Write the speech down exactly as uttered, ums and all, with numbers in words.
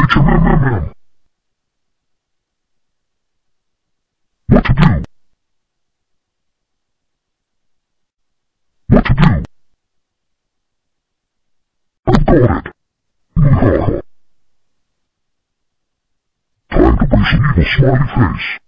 Get your man, man, man. What to do? What to do? I've got it. Yeehaw. Time to bring some evil smiley face.